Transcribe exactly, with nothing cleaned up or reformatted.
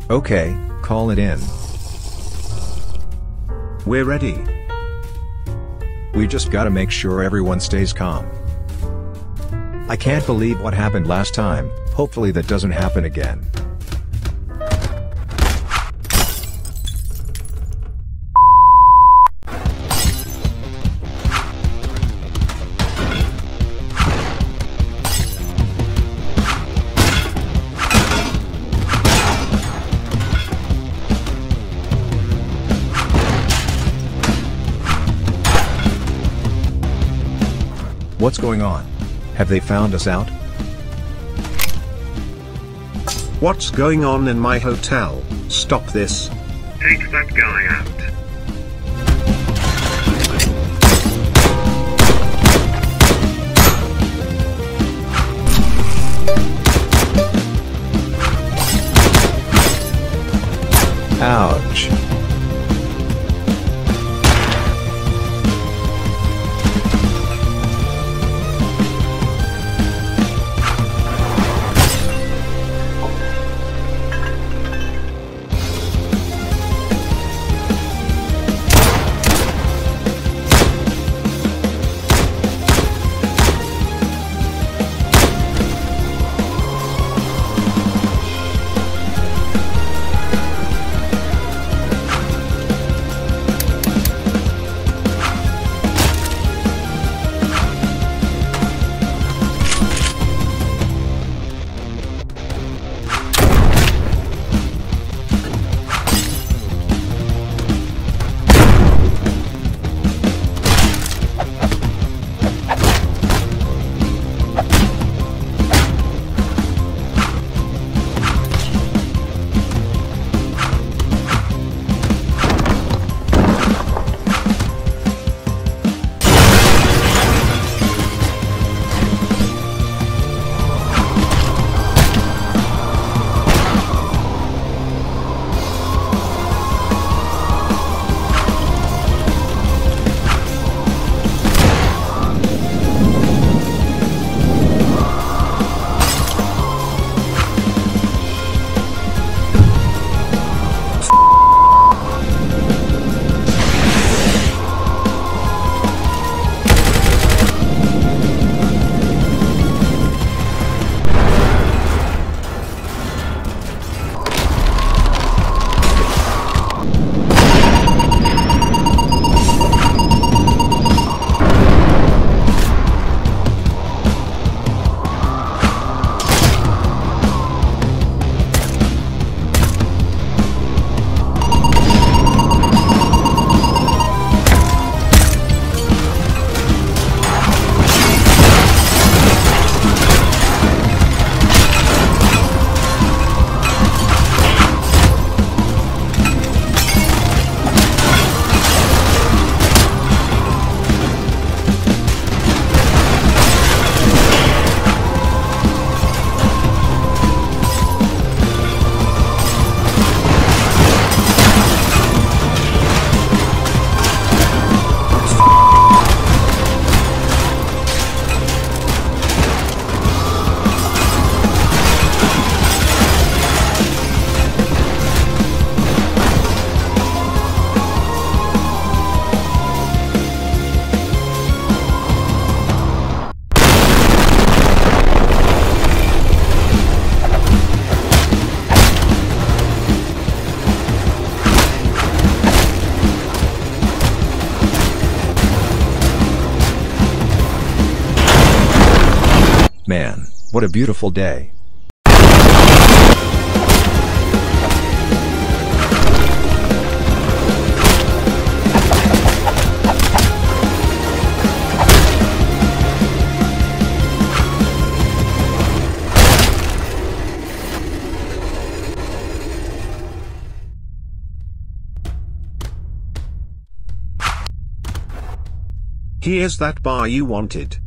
Okay, call it in. We're ready. We just gotta make sure everyone stays calm. I can't believe what happened last time. Hopefully that doesn't happen again. What's going on? Have they found us out? What's going on in my hotel? Stop this. Take that guy out. Ouch. Man, what a beautiful day. Here's that bar you wanted.